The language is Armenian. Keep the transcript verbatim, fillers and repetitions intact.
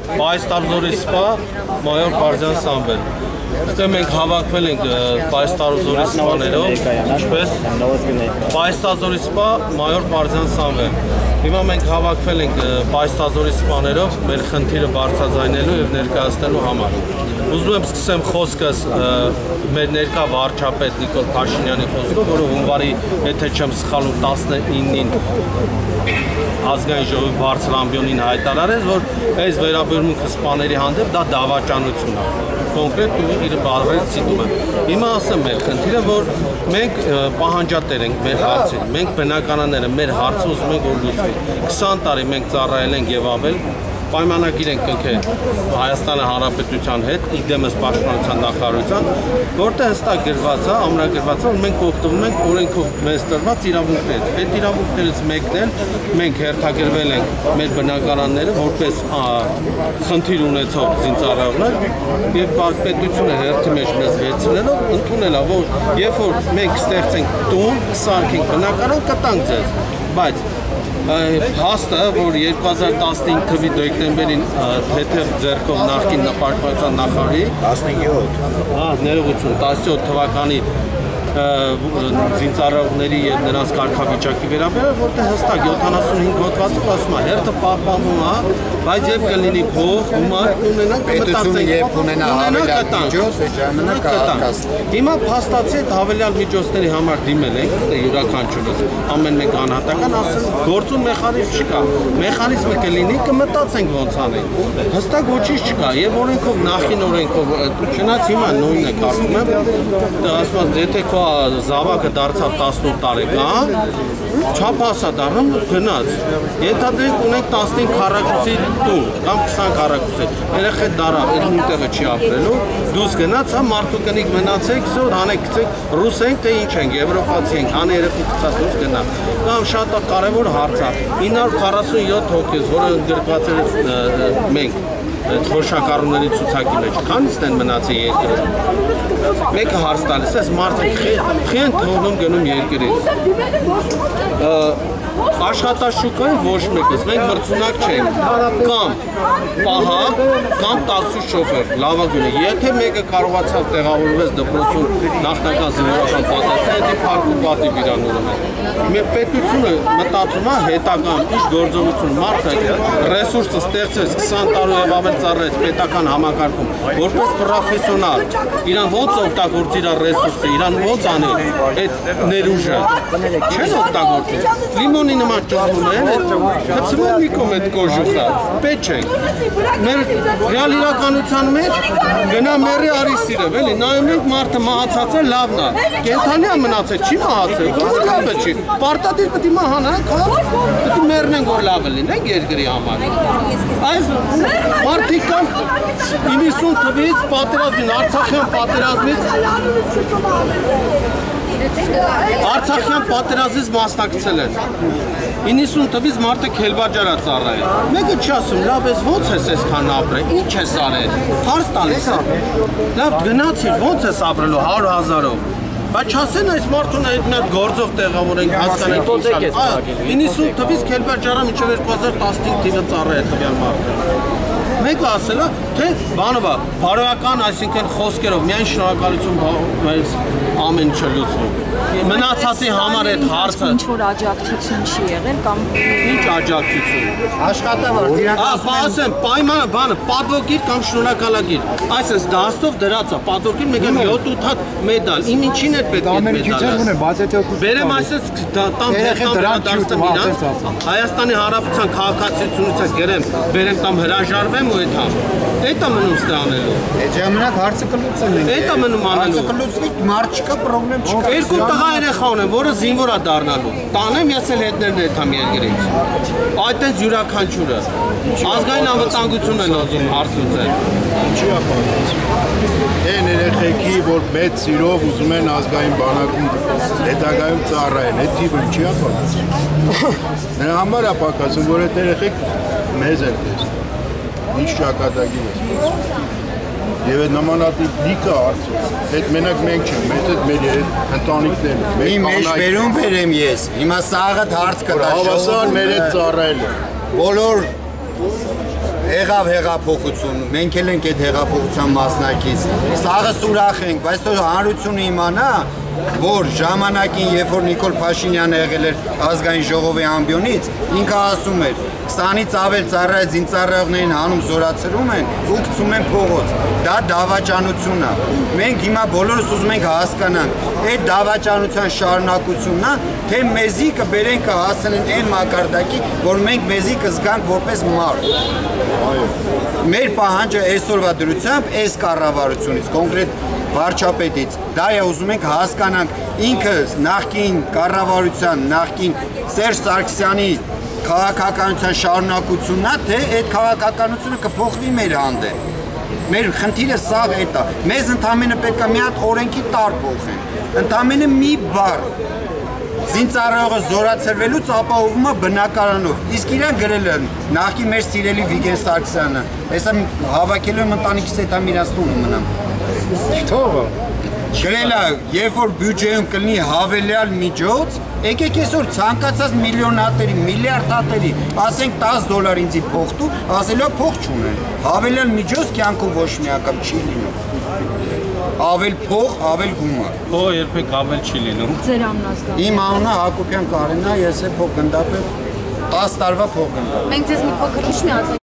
Պայստարզորի սպա, մայոր Պարզյան Սամվել։ Ստե մենք հավաքվել ենք Պայստարզորի սպաներով, ինչպես Պայստարզորի սպա, մայոր Պարզյան Սամվել։ Հիմա մենք հավաքվել ենք Պայստարզորի սպաներով մեր խնդիրը բարձրաձայնելու եւ ներկայացնելու համար։ Ուզում եմ սկսեմ խոսքս մեր ներկա վարչապետ Նիկոլ Փաշինյանի խոսքով, որը հունվարի, եթե չեմ սխալվում, տասնինին ազգային ժողովի բարձր ամբիոնին հայտարարեց, որ այս վերաբերմունքը սպաների հանդեպ դա դավաճանություն է։ Կոնկրետ իր բառերից ցիտում եմ։ Հիմա ասեմ մեր խնդիրը, որ մենք պահանջատեր ենք մեր հարցին, մենք բնականաները մեր հարցը ուզում ենք որ լուծվի։ քսան տարի մենք ծառայել ենք եւ ավել, պայմանագիր ենք կնքել Հայաստանի Հանրապետության հետ, իդեմս պաշտպանության նախարարության, որտեղ հստակ գրված է, ամրագրված է, որ մենք օգտվում ենք օրենքով մեզ տրված իրավունքներից։ Այդ իրավունքներից մեկն էլ մենք հերթագրվել ենք մեր բնակարանները որպես խնդիր ունեցող զինծառայողներ եւ պետությունը հերթի մեջ մեզ վերցնելով ընդունել է, որ երբ որ մենք ստեղծենք տուն, սարքենք բնակարան, կտանք ձեզ, բայց հաստը, որ երկու հազար տասնհինգ թվականի դեկտեմբերին թեթև ձեռքով նախկին պաշտպանության նախարարի տասնյոթ հա, ներողություն, տասնյոթ թվականի զինծառայողների եւ նրանց կարգավիճակի վերաբերյալ, որտեղ հստակ յոթանասունհինգ հոդվածով ասում է, հերթը պահպանվում է, բայց երբ կլինի փող, գումար կունենանք, կմտածենք, երբ ունենա հավելյալ միջոց, այդ ժամանակ կհատկացնի։ Հիմա փաստացի այդ հավելյալ միջոցների համար դիմել ենք, յուրաքանչյուրս, ամեն մեկ անհատական ասել, գործուն մեխանիզմ չկա։ Մեխանիզմը կլինի, կմտածենք ոնց անենք։ Հստակ ոչինչ չկա, եւ օրենքով նախին օրենքով, չնայած հիմա նույնն է կարծում եմ, ասում եմ, եթե քո զավակը դարձավ տասնութ տարեկան, չափահասա դառնում գնաց։ Ենթադրենք ունենք տասնհինգ քառակուսի տուն կամ քսան քառակուսի։ Երեխա դարավ, այդ նույնտեղը չի ապրելու, դուրս գնաց, հա մարդու կնիկ մնացեք, սո հանեք գցեք, ռուս ենք թե ինչ ենք, եվրոպացի ենք, հանի երեխա գցած դուրս գնա։ Կամ շատ կարևոր հարց է։ ինը հարյուր քառասունյոթ հոգեզ, որը ընդգրկված էր մենք թոշակառուների ցուցակի մեջ, քանիսն են մնացել երկրում։ Մեկը հարց տալիս, այս մարդիկ խի են թողնում գնում երկրից։ Աշխատաշուկայի ոչ մեկս, մենք մրցունակ չենք, կամ պահակ, կամ տաքսի շոֆեր, լավագույնը։ Եթե մեկը կարողացավ տեղավորվեց դպրոցում նախնական զինվորական պատասխան, դա փառք ու պատիվ իրան ունեն։ Մեր պետությունը մտածում է հետագան ինչ գործողություն մարդը ռեսուրսը ստեղծեց քսան տարի եւ ավել ծառայեց պետական համակարգում, որպես պրոֆեսիոնալ, իրան ոնց օգտագործի իր ռեսուրսը, իրան ոնց անի այդ ներուժը։ Չեն օգտագործում։ Լիմոնի նման ճոզում են, գցում մի կողմ այդ կոժուխը, պետք չէ։ Մեր ռեալ իրականության մեջ գնա մերի արի սիրև, էլի, նայում ենք մարդը մահացած է, լավն է։ Կենթանի է մնացել, չի մահացել, լավը չի։ Պարտադիր պետք է մահանանք, պետք է մեռնենք, որ լավը լինենք երկրի համար։ Այս մարդիկ կան իննսուն թվից պատերազմին, Արցախյան պատերազմից Արցախյան պատերազմից մասնակցել են։ իննսուն թվից մարդը քելբաջարա ծառայել։ Մեկը չի ասում, լավ ես ո՞նց ես այսքան ապրել, ինչ ես արել։ Հարց տալիս է։ Լավ գնացիր, ո՞նց ես ապրելու հարյուր հազարով։ Բայց չասեն այս մարդուն այդ մի հատ գործող տեղավորենք հասկանանք։ իննսուն թվից քելբաջարա մինչև երկու հազար տասնհինգ թիվը ծառայել տվյալ մարդը։ Մեկը ասել է, թե բանովա, բարոյական, այսինքն խոսքերով, միայն շնորհակալություն ամեն ինչը լուծվում։ Մնացածի համար այդ հարցը ինչ-որ աջակցություն չի եղել կամ ինչ աջակցություն։ Աշխատավարձ իրականացնեն։ Ասեմ, պայմանը, բանը, պատվոգիր կամ շնորհակալագիր։ Այսպես դաստով դրած է, պատվոգիր մեկ յոթ-ութ հատ մեդալ։ Իմ ինչին է պետք է մեդալը։ Բերեմ այսպես տամ դաստով իրանց։ Հայաստանի Հանրապետության քաղաքացիությունից գրեմ, բերեմ տամ հրաժարվեմ ու այդ համ։ Այդ է մնում ստանալու։ Այդ ժամանակ հարցը կլուծեն։ Այդ է մնում անելու։ Հարցը կլուծվի, մարդ չկա, պրոբլեմ չկա։ Երկու տղա երեխա ունեմ, որը զինվոր է դառնալու։ Տանեմ ես էլ հետներն եթամ երկրից։ Այդտենց յուրաքանչյուրը։ Ազգային անվտանգությունն են ուզում հարց լուծել։ Ինչի է պատասխան։ Այն երեխեքի, որ մեծ սիրով ուզում են ազգային բանակում հետագայում ծառայեն, այդ թիվը չի է պատասխան։ Նրա համար է պատասխան, որ այդ երեխեք մեզ են տեսնում։ Ինչ ճակատագիր է սպասում։ Եվ այդ նմանատիպ լիքը հարցով, այդ մենակ մենք չենք, մեծ այդ մեր ընտանիքներն են։ Մի մեջ բերում բերեմ ես, հիմա սաղը հարց կտա։ Հավասար մեր հետ ծառայել է։ Բոլոր Եղավ հեղափոխություն, մենք էլ ենք այդ հեղափոխության մասնակից։ Սաղը ուրախ ենք, բայց թող հանրությունը իմանա, որ ժամանակին, երբ որ Նիկոլ Փաշինյանը եղել էր ազգային ժողովի ամբիոնից, ինքը ասում էր, քսանից ավել ծառայած զինծառայողներին հանում զորացրում են ու գցում են փողոց։ Դա դավաճանություն է։ Մենք հիմա բոլորս ուզում ենք հասկանանք, այդ դավաճանության շարունակությունն է, թե մեզի կբերեն կհասնեն այն մակարդակի, որ մենք մեզի կզգանք որպես մարդ։ Մեր պահանջը այսօրվա դրությամբ այս կառավարությունից, կոնկրետ վարչապետից, դա է ուզում ենք հասկանանք ինքը նախկին կառավարության, նախկին Սերժ Սարգսյանի քաղաքականության շարունակությունն է, թե այդ քաղաքականությունը կփոխվի մեր հանդեպ։ Մեր խնդիրը սա է դա։ Մեզ ընդամենը պետք է մի հատ օրենքի տար փոխեն։ Ընդամենը մի բառ։ Զինծառայողը զորացրվելուց ապահովում է բնակարանով։ Իսկ իրան գրել են նախկին մեր սիրելի Վիգեն Սարգսյանը։ Հեսա հավաքելու եմ ընտանիքից հետ եմ իրաց տունը մնամ։ Թողը։ Գրել է, երբ որ բյուջեում կլինի հավելյալ միջոց, եկեք այսօր ցանկացած միլիոնատերի, միլիարդատերի, ասենք տասը դոլար ինձի փող տու, ասելու փող չունեն։ Հավելյալ միջոց կյանքում ոչ մի անգամ չի լինում։ Ավել փող, ավել գումար։ Փողը երբեք ավել չի լինում։ Ձեր անունը։ Իմ անունը Հակոբյան Կարենն է, ես է փող գնդապետ տասը տարվա փող գնդապետ։ Մենք ձեզ մի փոքր ուշ միացանք։